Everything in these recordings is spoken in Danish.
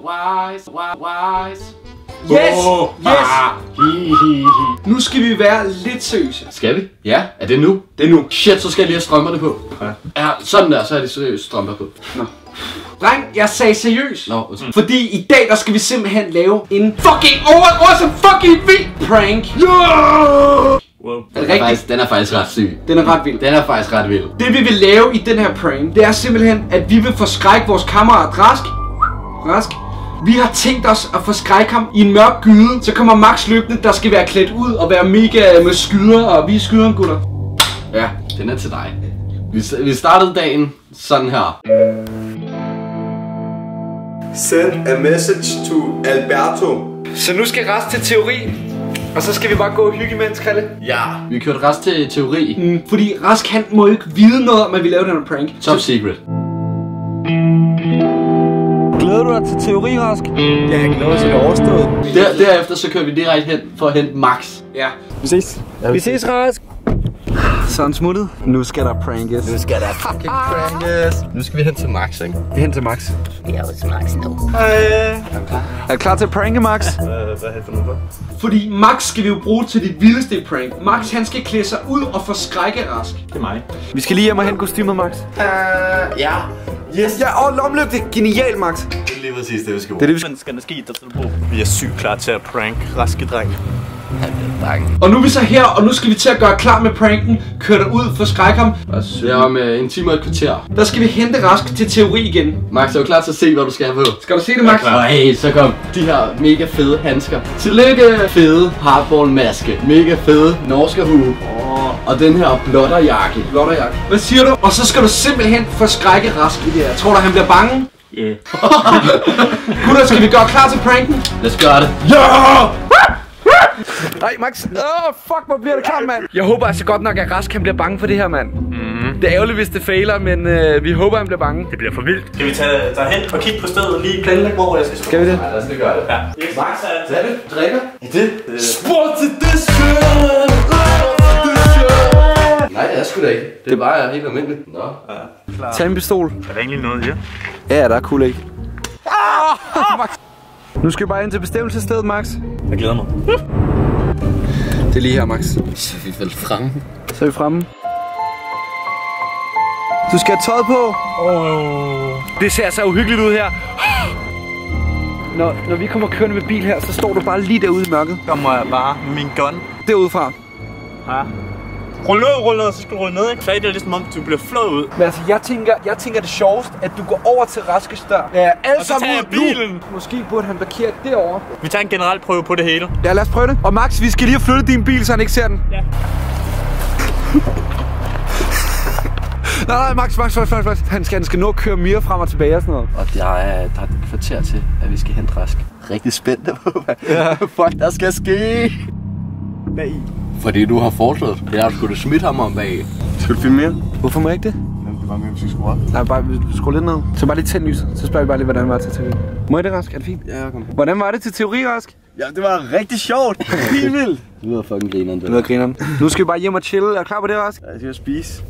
Nu skal vi være lidt seriøse. Skal vi? Ja, er det nu? Det er nu. Shit, så skal jeg lige have strømperne på. Ja, sådan der, så er det seriøst strømper på. Nå. Dreng, jeg sagde seriøs. Nå, fordi i dag, der skal vi simpelthen lave en fucking awesome fucking vild prank. Yeah! Wow. Den er faktisk ret syg. Den er ret vild. Den er faktisk ret vild. Det vi vil lave i den her prank, det er simpelthen, at vi vil forskrække vores kammerat Rask. Vi har tænkt os at forskrække ham i en mørk gyde. Så kommer Max løbende, der skal være klædt ud og være mega med skyder, og vi er skyderen, gutter. Ja, den er til dig. Vi startede dagen sådan her. Send a message to Alberto. Så nu skal Rask til teori. Og så skal vi bare gå og hygge imens, Kalle. Ja, vi kørte Rask til teori. Fordi Rask, han må ikke vide noget om, at vi laver den her prank. Top secret. Glæder du dig til teori, Rask? Ja, jeg glæder mig til det overstået. Derefter så kører vi direkte hen for at hente Max. Ja. Vi ses. Vi ses, Rask. Sådan smuttet. Nu skal der prankes. Nu skal der fucking prankes. Nu skal vi hen til Max, ikke? Vi hen til Max. Vi er hos Max nu. Hej. Er du klar til at pranke, Max? Hvad er det for noget for? Fordi Max skal vi jo bruge til det vildeste prank. Max, han skal klæde sig ud og forskrække Rask. Det er mig. Vi skal lige hjem og hente kostymet, Max. Ja. Yes. Ja, og lommelygte. Genialt, Max. Det er lige præcis det, vi skal bruge. Det er det, vi skal. Men skal der ske, der skal på? Vi er sygt klar til at prank Raske drenge. Og nu er vi så her, og nu skal vi til at gøre klar med pranken. Kør dig ud, forskræk ham. Det er om en time og et kvarter. Der skal vi hente Rask til teori igen. Max, er du klar til at se, hvad du skal have på? Skal du se det, Max? Og hey, så kom de her mega fede handsker. Tillykke, fede hardball-maske. Mega fede norske hue. Og den her blotterjakke. Hvad siger du? Og så skal du simpelthen forskrække Rask i det her. Tror du, han bliver bange? Yeah. Gutter, skal vi gøre klar til pranken? Let's gøre det. Ja! Nej, Max. Fuck, hvor bliver det klart, mand. Jeg håber altså godt nok, at Rask kan blive bange for det her, mand. Det er ærgerligt, hvis det fejler, men vi håber, han bliver bange. Det bliver for vildt. Skal vi tage hen og kigge på stedet og lige planlægge, hvor jeg skal stå? Skal vi det? Nej, lad os lige gøre det. Ja. Yes. Max, hvad er det? Drikker? Er det? Sport til this shit! Nej, jeg sgu da ikke. Det er bare helt almindeligt. Nå. Klar. Tag en pistol. Er der egentlig noget, ja? Ja, der er cool ikke. Max. Nu skal vi bare ind til bestemmelsesstedet, Max. Jeg glæder mig. Det er lige her, Max. Så er vi vel fremme. Så er vi fremme. Du skal have tøjet på. Det ser så uhyggeligt ud her. Når vi kommer kørende med bil her, så står du bare lige derude i mørket. Kommer jeg bare med min gun. Derudefra. Ja. Rull ned, så skal du rulle ned, ikke? Så er det ligesom om, du bliver flået ud. Men altså, jeg tænker det sjovest, at du går over til Raskes dør. Ja, alle sammen ud bilen. Nu. Måske burde han parkere derovre. Vi tager en generel prøve på det hele. Ja, lad os prøve det. Og Max, vi skal lige have flyttet din bil, så han ikke ser den. Ja. Nej, Max. Han skal nå at køre mere frem og tilbage og sådan noget. Og der er et kvarter til, at vi skal hente Rask. Rigtig spændt på, hvad fuck der skal ske. Hvad i? Fordi du har foreslået, at skulle du smitte ham om bag. Skal du filme mere? Hvorfor må jeg ikke det? Det var mere, hvis vi skulle op. Nej, bare skru lidt ned. Så bare lige tænd lyset. Så spørger vi bare lige, hvordan det var til teori. Må jeg det, Rask? Er det fint? Ja, kom. Hvordan var det til teori, Rask? Ja, det var rigtig sjovt. Helt vildt. Du lyder fucking grineren, Det var grineren. Nu skal vi bare hjem og chille. Er du klar på det, Rask? Ja, jeg skal spise.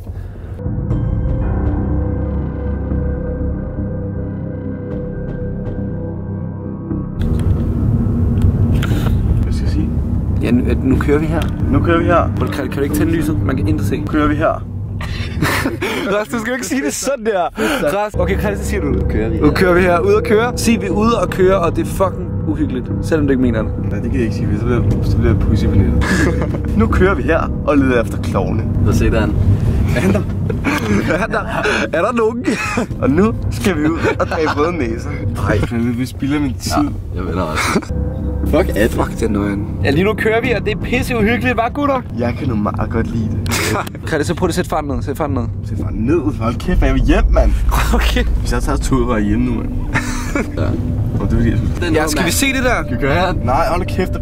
Hvad skal jeg sige? Ja, nu kører vi her. Nu kører vi her. Kan du ikke tænde lyset? Man kan intet se. Nu kører vi her. Rask, du skal jo ikke sige det sådan der. Rask, okay, Christian, siger du det? Nu kører vi her. Ud og køre. Sig, vi er ude og køre, og det er fucking uhyggeligt. Selvom du ikke mener det. Nej, det kan jeg ikke sige, så bliver jeg pussy på nettet. Nu kører vi her og leder efter klovne. Så se der. Er han der? Er der nogen? Og nu skal vi ud og drikke røde næser. Nej, vi spilder min tid. Jeg vender også. Fuck at. Fuck, det er nøjen. Ja, lige nu kører vi, og det er pisse uhyggeligt, hva' gutter? Jeg kan nu meget godt lide det. Kan det så prøve at sætte farten ned? Sæt farten ned. Sæt farten ned. Hold kæft, jeg vil hjem, mand. Okay. Hvis jeg tager toget, var jeg hjemme nu, mand. Ja. Og det er fordi, Ja, skal vi se det der? Skal vi gøre her? nej, hold kæft.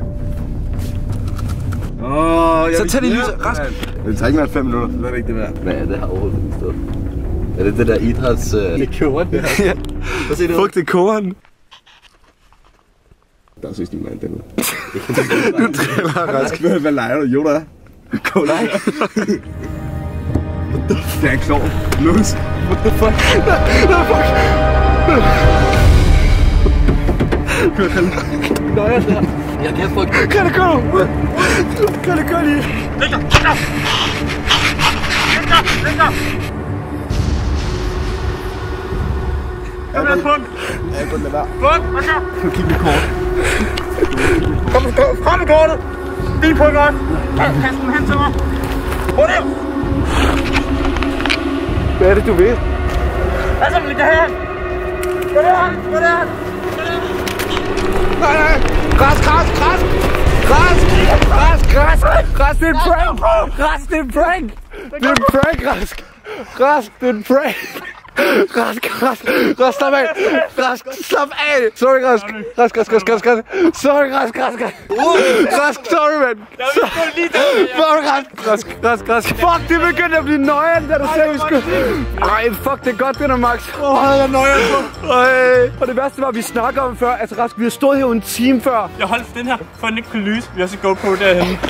Så tag det lyset. Rask. Det tager ikke mere end 5 minutter, så er det ikke det værd. Hvad er det her overhovedet i stedet? Er det det der idræts... Det er kåren, det her. Ja. Prøv at se det. Fuck, det er kåren. Der er så ikke mand, den nu. Du driller, Rask. Hvad leger du? Jo, der er. Gå nej. Det er en klovn. Lus. What the fuck? Nej, fuck. køre, Kalle. Nøjeren der. Jeg kan få... Kalle, kør nu. Kalle, kør lige. Læg dig. Kom med på den. Ja, jeg kunne lade være. På den, hvad så? Nu kig mit kort. Kom med kortet. Bil på godt. Kast den hen til mig. Hurtigt. Hvad er det, du vil? Hvad så, vil I herhen? Gå derhen. Nej. Græs, det er en prank. Græs, det er en prank. Det er en prank, Græs, det er en prank. Græs, slap af. Græs, slap af. Sorry, Græs. Sorry, Græs, sorry, man. Græs. Fuck, det begyndte at blive nøjeren, da du sagde, vi skulle... Ej, fuck, det er godt, det der, Max. Jeg er nøjeren på. Og det værste var, at vi snakkede om før. Altså, Rask, vi har stået her en time før. Jeg holdt den her, for den ikke kunne lyse. Vi har så GoPro derhenne.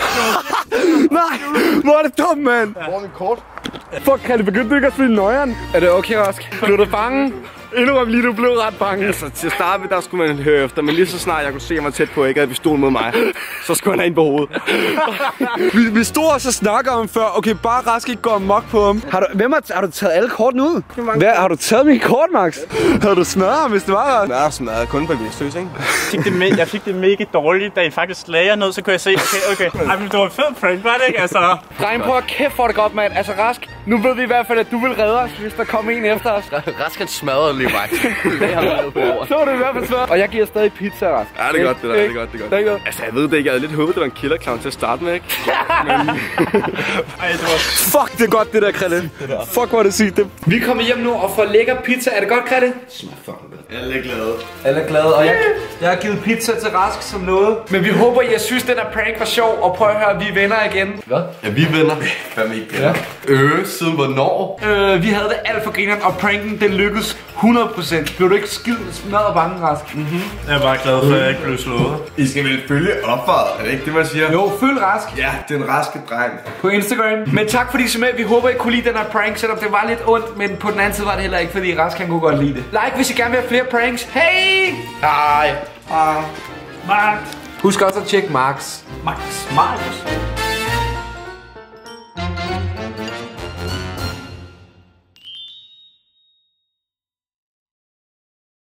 Nej, hvor er det dumt, mand. Hvor er mit kort? Fuck, kan det begynde ikke at blive nøjeren? Er det okay, Rask? Blev du bange? Indrøm lige, du blev ret bange. Altså, til at starte med, der skulle man høre efter, men lige så snart jeg kunne se, at jeg var tæt på, ikke, at vi stod mod mig, så skulle han have en på hovedet. Vi stod også og snakkede om før. Okay, bare Rask ikke gå amok på ham. Har du taget alle kortene ud? Har du taget mit kort, Max? Har du smadret ham, hvis det var Rask? Nej, smadret. Kun bevidstløs, ikke? Jeg fik det mega dårligt, da I faktisk lagde ned, så kunne jeg se, okay. Ej, men det var en fed prank, var det ikke? Altså... Dreng, prøv at kæft for det godt, mand. Altså, Rask, nu ved vi i hvert fald, at du vil redde os, hvis der kommer en efter os. Rask han smadrede lige mig. Det har været på ord. Så var det i hvert fald svært. Og jeg giver stadig pizza, Rask. Ja, det er godt, det der. Det er godt. Altså, jeg ved det ikke. Jeg havde lidt håbet, det var en killer clown til at starte med, ikke? Men... Ej, det var... Fuck, det er godt, det der, Krille. Fuck, hvor er det sygt. Vi er kommet hjem nu og får lækker pizza. Er det godt, Krille? Det smager fucking godt. Alle er glade. Alle er glade, og jeg har givet pizza til Rask som noget. Men vi håber, I synes, den her prank var sjov. Og prøv at høre, vi er venner igen. Hvad? Ja, vi er venner. Fandme ikke venner. Ja. Siden hvornår? Vi havde det alt for grineren, og pranken, den lykkedes 100%. Blev du ikke skid smadret bange, Rask? Jeg er bare glad for, at jeg ikke blev slået. I skal vel følge offeret, er det ikke det, man siger? Jo, følg Rask Ja, den raske dreng. på Instagram. Men tak fordi I så med. Vi håber, I kunne lide den her prank, selvom det var lidt ondt. Men på den anden side var det heller ikke, fordi Rask han kunne godt lide det. Like, hvis I gerne vil have flere pranks. Hey! Hej. Max. Husk også at tjekke Max. Max.